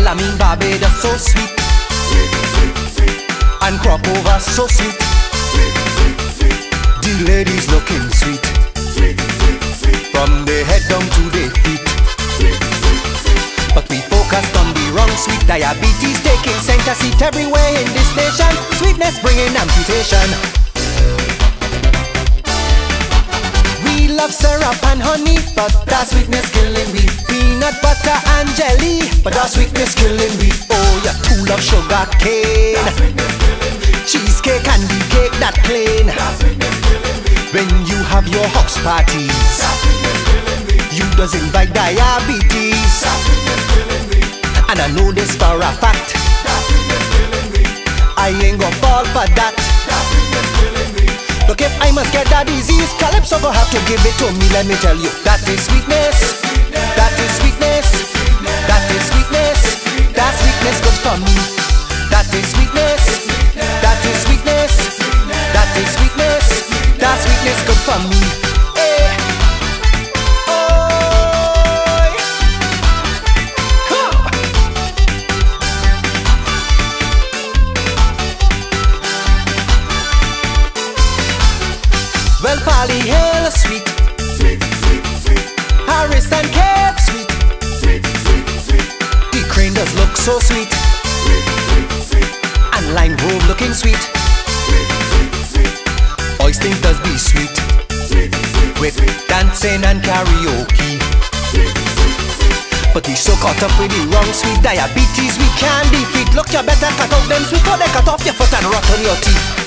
I mean Barbados so sweet, and crop over so sweet. The ladies looking sweet, from their head down to their feet. But we focused on the wrong sweet. Diabetes taking center seat everywhere in this nation. Sweetness bringing amputation. We love syrup and honey, but that sweetness killing we. Peanut butter and jelly, but that sweetness killing we. Oh, you too love sugar cane, cheesecake, candy cake, that plain. When you have your house parties, you does invite diabetes. And I know this for a fact, I ain't gonna fall for that. Look, if I must get that disease, Calypso go have to give it to me. Let me tell you, that is sweetness, that is sweetness, that is sweetness, that sweetness good for me. That is sweetness, that is sweetness, that is sweetness, that sweetness good for me. Hey. Well, Polly Hill sweet, sweet, sweet, sweet. Harris and Cape sweet, sweet, sweet, sweet. The Crane does look so sweet, sweet, sweet, sweet. And Lime Grove looking sweet, sweet, sweet, sweet. Oysters does be sweet, sweet, sweet, with dancing and karaoke, sweet, sweet, sweet. But we so caught up with the wrong sweet. Diabetes we can't defeat. Look, you better cut out them sweet, or they cut off your foot and rot on your teeth.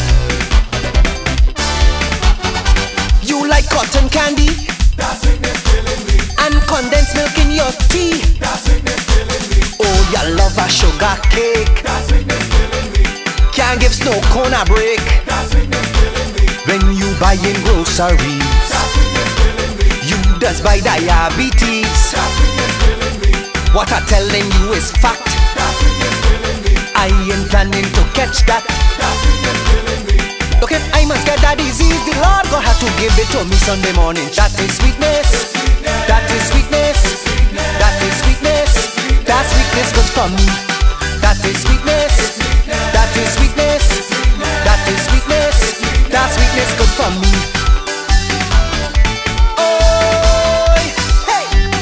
You like cotton candy, that sweetness killing me, and condensed milk in your tea, that sweetness killing me. Oh, you love a sugar cake, that sweetness killing me. Can't give snow cone a break, that sweetness killing me. When you buy in groceries, that sweetness killing me. You does buy diabetes, that sweetness killing me. What I'm telling you is fact, that sweetness killing me. I ain't planning to catch that, that sweetness killing me. Look, if I must get that disease, the Lord God have to give it to me Sunday morning. That is sweetness, that is sweetness, that is sweetness, that sweetness good for me. That is sweetness, that is sweetness, that is sweetness, that sweetness good for me. Oh, hey.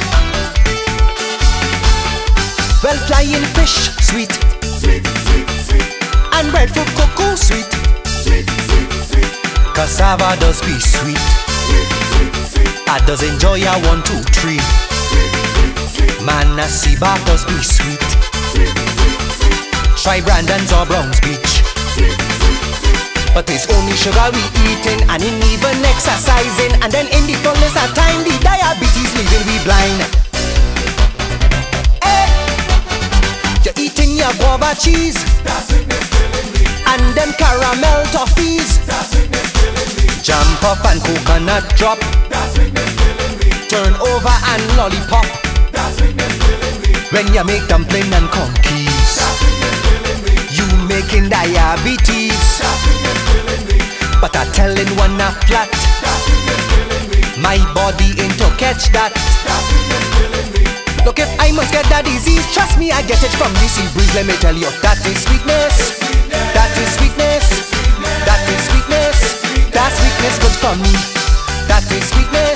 Well, flying fish sweet, sweet, sweet, sweet. And breadfruit cocoa sweet, sweet, sweet, sweet. Cassava does be sweet, sweet, sweet, sweet. I does enjoy a 1, 2, 3. Sweet, sweet, sweet. Manasiba does be sweet, sweet, sweet, sweet. Try Brandon's or Browns Beach, sweet, sweet, sweet. But it's only sugar we eating, and in even exercising, and then in the fullness of time, the diabetes leaving we blind. Hey, you're eating your guava cheese, that's sweetness killing me. And them caramel toffees, that sweetness killing me. Jam puff and coconut drop, that sweetness killing me. Turn over and lollipop, that sweetness killing me. When you make dumpling and conkeys, that sweetness killing me. You making diabetes, that sweetness killing me. But I telling one a flat, that sweetness killing me. My body ain't to catch that, that sweetness killing me. Look, if I must get that disease, trust me, I get it from the sea breeze. Let me tell you, that is sweetness, that is sweetness, that is sweetness, that sweetness good for me. That is sweetness.